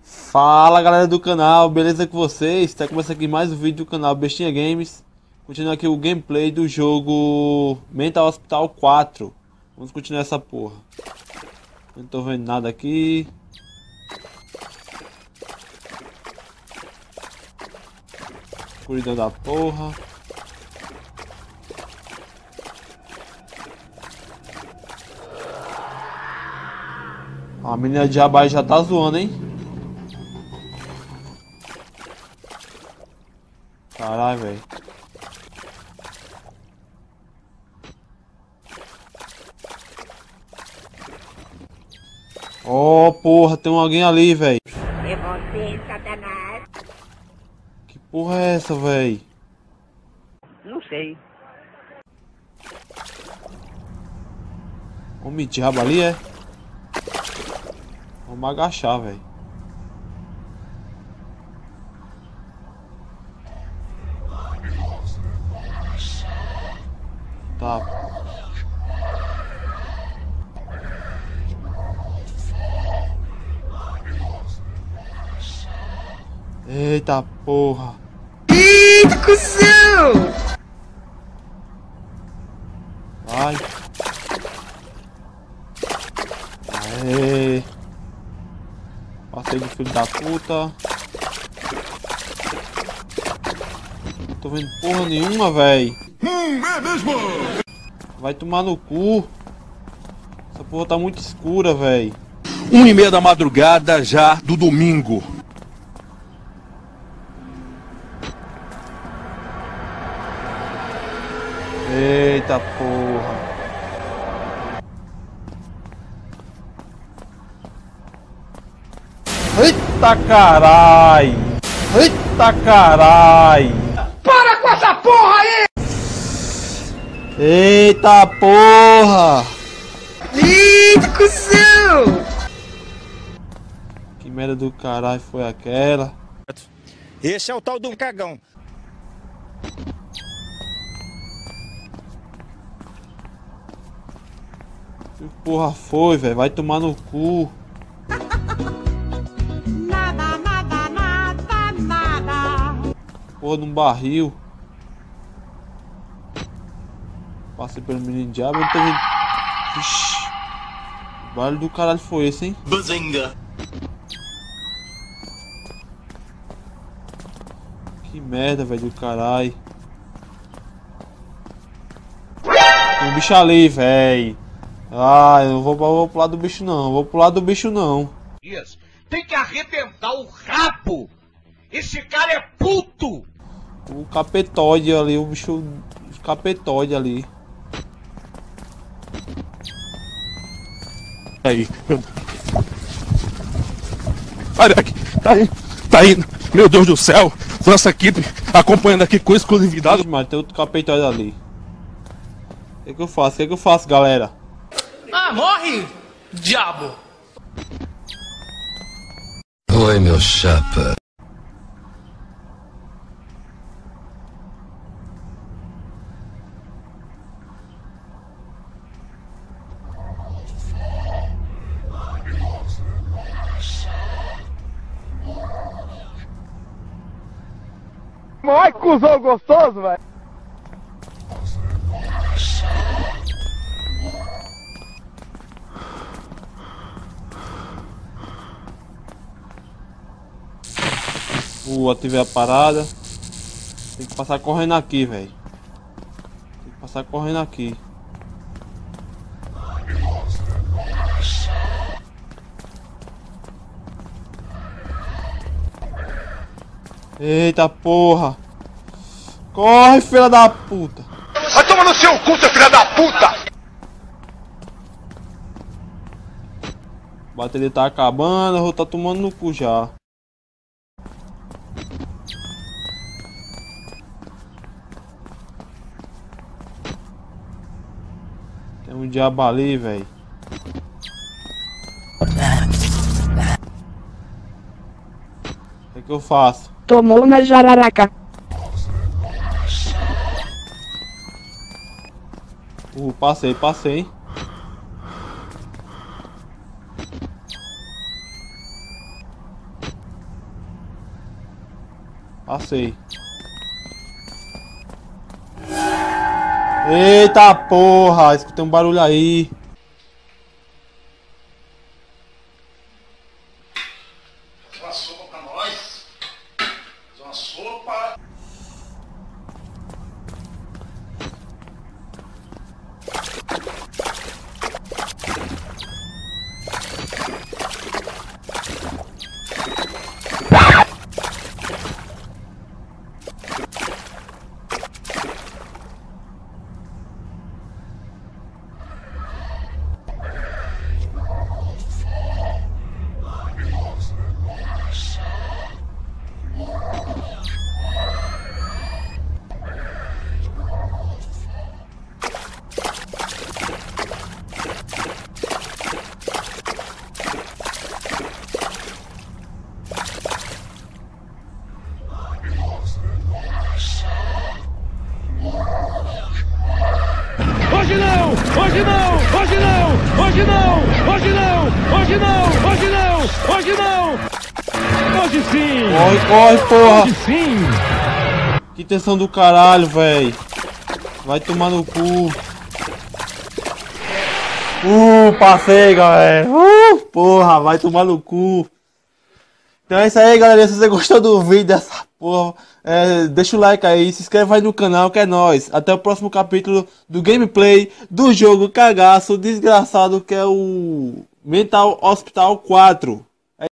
Fala galera do canal, beleza com vocês? Tá começando aqui mais um vídeo do canal Bestinha Games. Continuando aqui o gameplay do jogo Mental Hospital 4. Vamos continuar essa porra. Não tô vendo nada aqui. Escuridão da porra. A menina de abaixo já tá zoando, hein? Caralho, velho. Oh, porra, tem alguém ali, velho. É você, Satanás? Que porra é essa, velho? Não sei. Homem diabo ali, é? Vamos agachar, velho. Tá. Eita porra. Eita, cuzão! Vai. Aê. Passei do filho da puta. Não tô vendo porra nenhuma, velho. É mesmo? Vai tomar no cu. Essa porra tá muito escura, velho. 1h30 da madrugada já do domingo. Eita porra. Eita carai. Eita carai. Para com essa porra aí! Eita porra. Eita, cuzão! Que merda do caralho foi aquela? Esse é o tal do cagão. Que porra foi, velho? Vai tomar no cu. Nada, nada, nada, nada. Porra num barril. Passei pelo menino diabo, eu não tô vendo. Vixe. O barulho do caralho foi esse, hein? Bazinga. Que merda, velho, do caralho. Tem um bicho ali, velho. Ah, eu não vou pro lado do bicho não, vou pro lado do bicho não. Isso. Tem que arrebentar o rabo. Esse cara é puto. O capetóide ali, o bicho. O capetóide ali. Aí. Olha aqui. Tá aí. Meu Deus do céu. Nossa equipe acompanhando aqui com exclusividade. Mas tem outro capetóide ali. O que eu faço? O que eu faço, galera? Ah, morre, diabo! Oi, meu chapa. Ai, cuzão gostoso, velho! Ativei a parada. Tem que passar correndo aqui, velho. Tem que passar correndo aqui. Eita porra. Corre, filha da puta. Vai tomar no seu cu, seu filho da puta. A bateria tá acabando, eu vou tá tomando no cu já. Tem um diabo ali, velho. O que eu faço? Tomou na jararaca. Passei. Passei. Eita porra, escutei um barulho aí. Faz uma sopa pra nós. Faz uma sopa. Hoje não! Hoje não! Hoje não! Hoje não! Hoje não! Hoje não! Hoje não! Hoje não! Hoje sim! Corre, corre, porra! Hoje sim! Que tensão do caralho, véi. Vai tomar no cu. Passei, galera. Porra, vai tomar no cu. Então é isso aí, galera. Se você gostou do vídeo dessa porra, deixa o like aí, se inscreve aí no canal que é nóis. Até o próximo capítulo do gameplay do jogo cagaço desgraçado que é o Mental Hospital 4.